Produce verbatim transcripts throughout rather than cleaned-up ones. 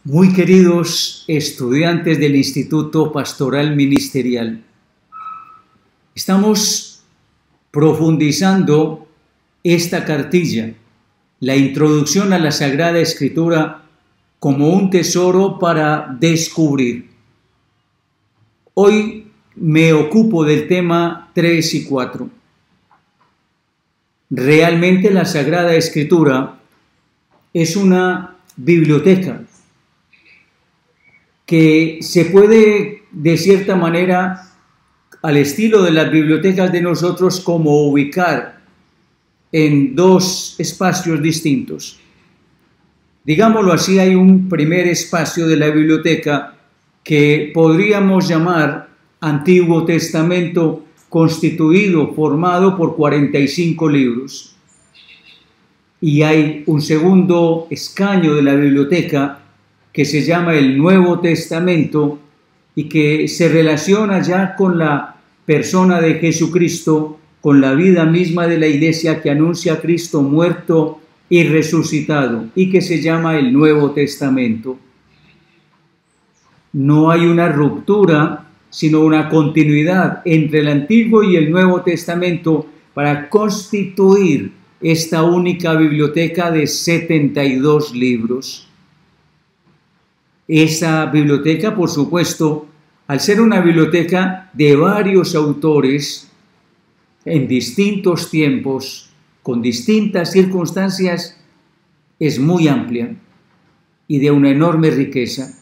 Muy queridos estudiantes del Instituto Pastoral Ministerial, estamos profundizando esta cartilla, la introducción a la Sagrada Escritura como un tesoro para descubrir. Hoy me ocupo del tema tres y cuatro. Realmente la Sagrada Escritura es una biblioteca que se puede, de cierta manera, al estilo de las bibliotecas de nosotros, como ubicar en dos espacios distintos. Digámoslo así, hay un primer espacio de la biblioteca que podríamos llamar Antiguo Testamento, constituido, formado por cuarenta y cinco libros. Y hay un segundo escaño de la biblioteca que se llama el Nuevo Testamento y que se relaciona ya con la persona de Jesucristo, con la vida misma de la Iglesia que anuncia a Cristo muerto y resucitado y que se llama el Nuevo Testamento. No hay una ruptura, sino una continuidad entre el Antiguo y el Nuevo Testamento para constituir esta única biblioteca de setenta y dos libros. Esa biblioteca, por supuesto, al ser una biblioteca de varios autores en distintos tiempos, con distintas circunstancias, es muy amplia y de una enorme riqueza.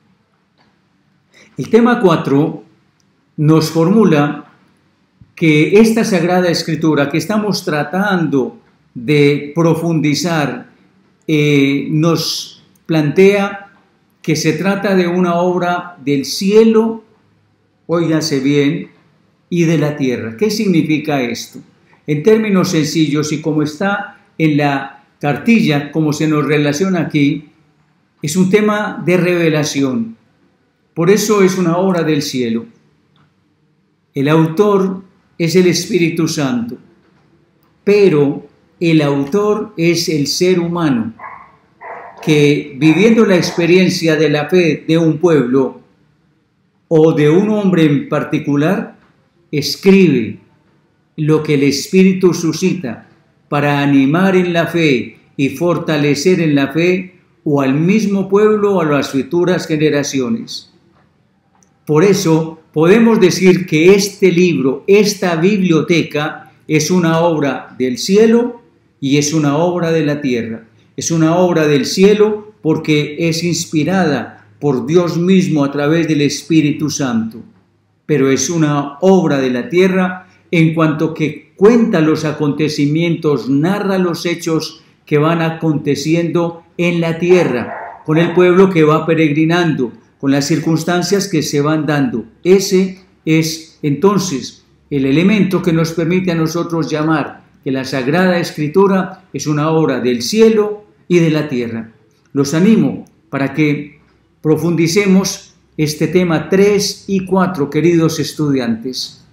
El tema cuatro nos formula que esta Sagrada Escritura que estamos tratando de profundizar eh, nos plantea que se trata de una obra del cielo, óigase bien, y de la tierra. ¿Qué significa esto? En términos sencillos, y como está en la cartilla, como se nos relaciona aquí, es un tema de revelación. Por eso es una obra del cielo. El autor es el Espíritu Santo, pero el autor es el ser humano, que viviendo la experiencia de la fe de un pueblo o de un hombre en particular, escribe lo que el Espíritu suscita para animar en la fe y fortalecer en la fe o al mismo pueblo o a las futuras generaciones. Por eso podemos decir que este libro, esta biblioteca, es una obra del cielo y es una obra de la tierra. Es una obra del cielo porque es inspirada por Dios mismo a través del Espíritu Santo. Pero es una obra de la tierra en cuanto que cuenta los acontecimientos, narra los hechos que van aconteciendo en la tierra, con el pueblo que va peregrinando, con las circunstancias que se van dando. Ese es entonces el elemento que nos permite a nosotros llamar que la Sagrada Escritura es una obra del cielo y de la tierra. Los animo para que profundicemos este tema tres y cuatro, queridos estudiantes.